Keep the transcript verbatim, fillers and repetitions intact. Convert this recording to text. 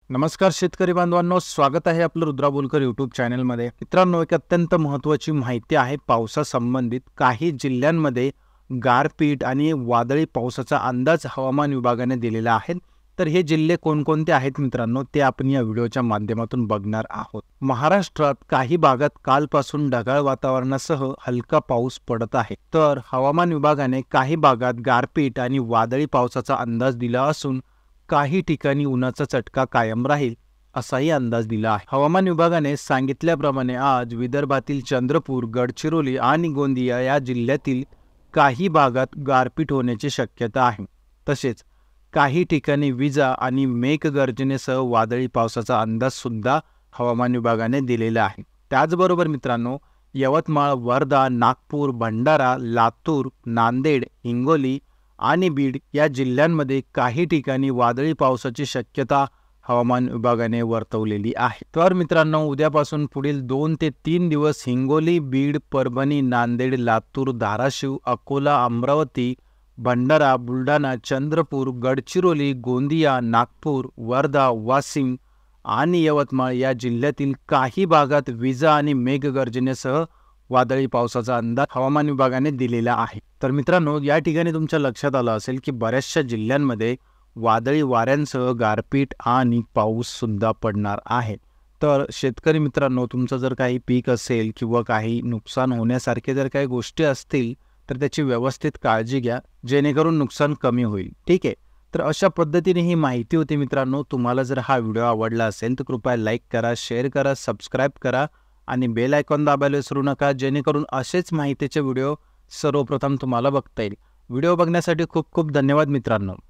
नमस्कार शेतकरी बांधवांनो, स्वागत आहे आपलं रुद्रा बोलकर यूट्यूब चॅनलमध्ये। मित्रांनो, एक अत्यंत महत्त्वाची माहिती आहे पावसासंबंधित। काही जिल्ह्यांमध्ये गारपीट आणि वादळी पावसाचा अंदाज हवामान विभागाने दिलेला आहे। तर हे जिल्हे कोणकोणते आहेत मित्रांनो, ते आपण या व्हिडिओच्या माध्यमातून बघणार आहोत। महाराष्ट्रात काही भागात कालपासून ढगाळ वातावरणासह हलका पाऊस पडत आहे। तर हवामान विभागाने काही भागात गारपीट आणि वादळी पावसाचा अंदाज दिला असून काही ठिकाणी उन्हाचा चटका कायम राहील असाही अंदाज दिला आहे। हवामान विभागाने सांगितल्याप्रमाणे आज विदर्भातील चंद्रपूर, गडचिरोली आणि गोंदिया या जिल्ह्यातील काही भागात गारपीट होण्याची शक्यता आहे। तसेच काही ठिकाणी विजा आणि मेघगर्जनेसह वादळी पावसाचा अंदाज सुद्धा हवामान विभागाने दिलेला आहे। त्याचबरोबर मित्रांनो, यवतमाळ, वर्धा, नागपूर, भंडारा, लातूर, नांदेड, हिंगोली आणि बीड या जिल्ह्यांमध्ये काही ठिकाणी वादळी पावसाची शक्यता हवामान विभागाने वर्तवलेली आहे। तर मित्रांनो, उद्यापासून पुढील दोन ते तीन दिवस हिंगोली, बीड, परभणी, नांदेड, लातूर, धाराशिव, अकोला, अमरावती, भंडारा, बुलढाणा, चंद्रपूर, गडचिरोली, गोंदिया, नागपूर, वर्धा, वाशिम आणि यवतमाळ या जिल्ह्यातील काही भागात विजा आणि मेघगर्जनेसह वादळी पावसाचा अंदाज हवामान विभागाने दिलेला आहे। तर मित्रांनो, या ठिकाणी तुमच्या लक्षात आलं असेल की बऱ्याचशा जिल्ह्यांमध्ये वादळी वाऱ्यांसह गारपीट आणि पाऊस सुद्धा पडणार आहे। तर शेतकरी मित्रांनो, तुमचं जर काही पीक असेल किंवा काही नुकसान होण्यासारखे जर काही गोष्टी असतील तर त्याची व्यवस्थित काळजी घ्या, जेणेकरून नुकसान कमी होईल। ठीक आहे, तर अशा पद्धतीने ही माहिती होती मित्रांनो। तुम्हाला जर हा व्हिडिओ आवडला असेल तर कृपया लाईक करा, शेअर करा, सबस्क्राईब करा आणि बेल आयकॉन दाबायला विसरू नका, जेणेकरून असेच माहितीचे व्हिडिओ सर्वप्रथम तुम्हाला बघता येईल। व्हिडिओ बघण्यासाठी खूप खूप धन्यवाद मित्रांनो।